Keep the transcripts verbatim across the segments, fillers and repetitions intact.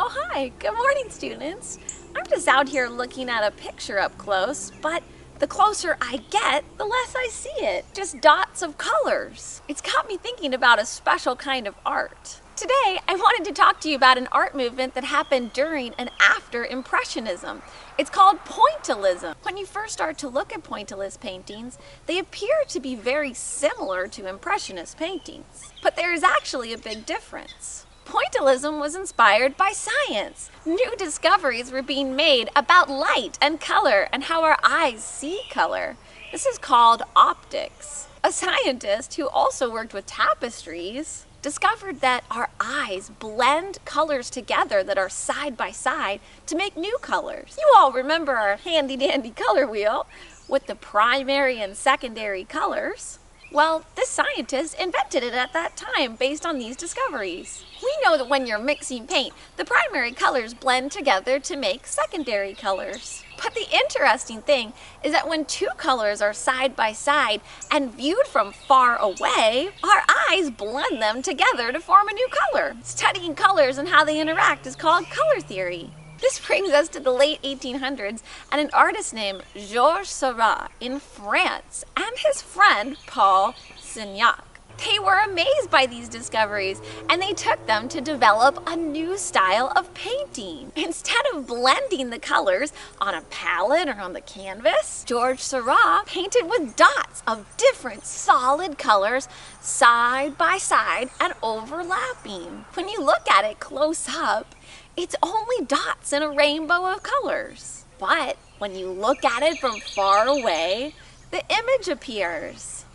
Oh, hi. Good morning, students. I'm just out here looking at a picture up close, but the closer I get, the less I see it. Just dots of colors. It's got me thinking about a special kind of art. Today, I wanted to talk to you about an art movement that happened during and after Impressionism. It's called Pointillism. When you first start to look at Pointillist paintings, they appear to be very similar to Impressionist paintings. But there is actually a big difference. Pointillism was inspired by science. New discoveries were being made about light and color and how our eyes see color. This is called optics. A scientist who also worked with tapestries discovered that our eyes blend colors together that are side by side to make new colors. You all remember our handy dandy color wheel with the primary and secondary colors. Well, this scientist invented it at that time based on these discoveries. We know that when you're mixing paint, the primary colors blend together to make secondary colors. But the interesting thing is that when two colors are side by side and viewed from far away, our eyes blend them together to form a new color. Studying colors and how they interact is called color theory. This brings us to the late eighteen hundreds and an artist named Georges Seurat in France and his friend Paul Signac. They were amazed by these discoveries and they took them to develop a new style of painting. Instead of blending the colors on a palette or on the canvas, Georges Seurat painted with dots of different solid colors side by side and overlapping. When you look at it close up, it's only dots in a rainbow of colors. But when you look at it from far away, the image appears.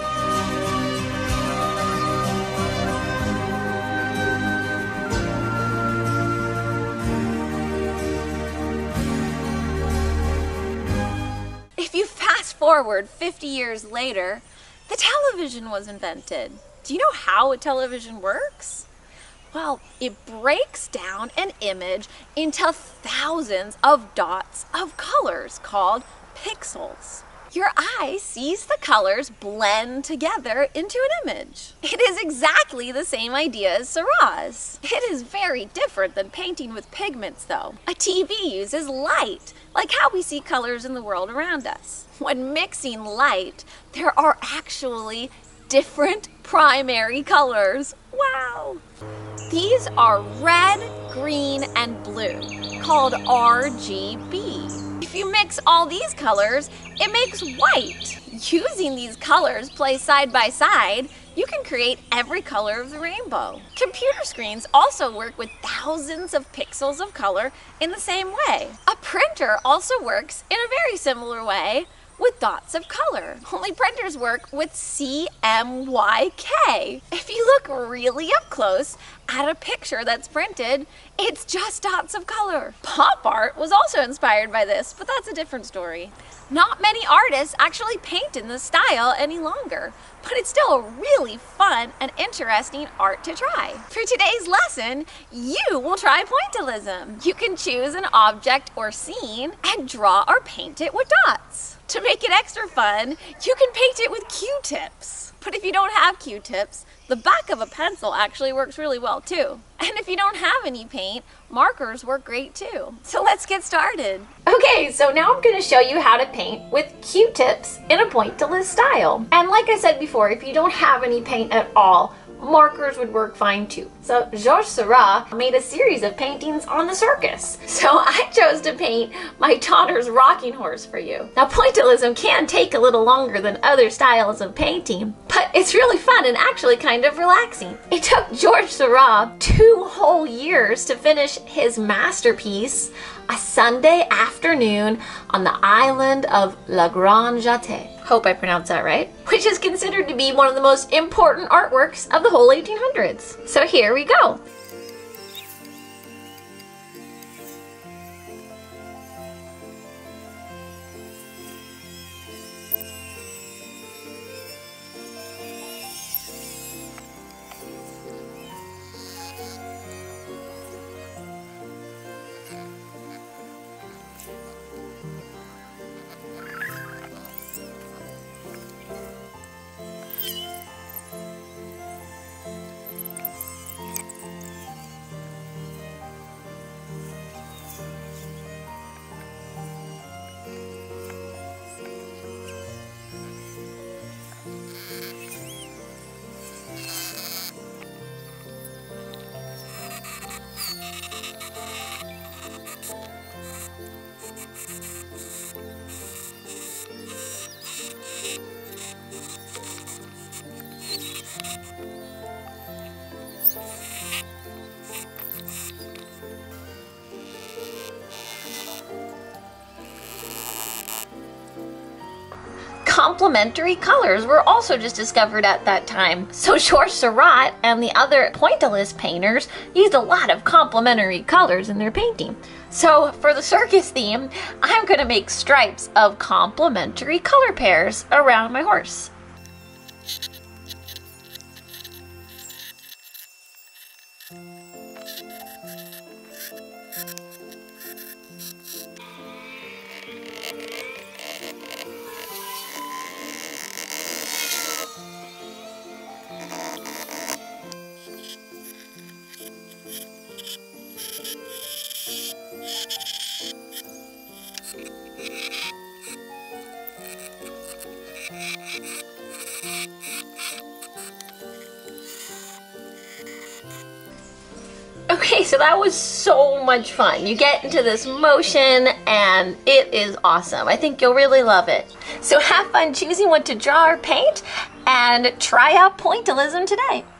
If you fast forward fifty years later, the television was invented. Do you know how a television works? Well, it breaks down an image into thousands of dots of colors called pixels. Your eye sees the colors blend together into an image. It is exactly the same idea as Seurat's. It is very different than painting with pigments though. A T V uses light, like how we see colors in the world around us. When mixing light, there are actually different primary colors. Wow! These are red, green, and blue, called R G B. If you mix all these colors, it makes white. Using these colors placed side by side, you can create every color of the rainbow. Computer screens also work with thousands of pixels of color in the same way. A printer also works in a very similar way with dots of color. Only printers work with C M Y K. If you look really up close at a picture that's printed, it's just dots of color. Pop art was also inspired by this, but that's a different story. Not many artists actually paint in this style any longer, but it's still a really fun and interesting art to try. For today's lesson, you will try pointillism. You can choose an object or scene and draw or paint it with dots. To make it extra fun, you can paint it with Q-tips. But if you don't have Q-tips, the back of a pencil actually works really well too. And if you don't have any paint, markers work great too. So let's get started. Okay, so now I'm going to show you how to paint with Q-tips in a pointillist style. And like I said before, if you don't have any paint at all, markers would work fine too. So Georges Seurat made a series of paintings on the circus. So I chose to paint my daughter's rocking horse for you. Now pointillism can take a little longer than other styles of painting, but it's really fun and actually kind of relaxing. It took Georges Seurat two whole years to finish his masterpiece, a Sunday afternoon on the island of La Grande Jatte. Hope I pronounced that right. Which is considered to be one of the most important artworks of the whole eighteen hundreds. So here we go. complementary colors were also just discovered at that time. So Georges Seurat and the other pointillist painters used a lot of complementary colors in their painting. So for the circus theme, I'm going to make stripes of complementary color pairs around my horse. Okay, so that was so much fun. You get into this motion and it is awesome. I think you'll really love it. So have fun choosing what to draw or paint and try out pointillism today.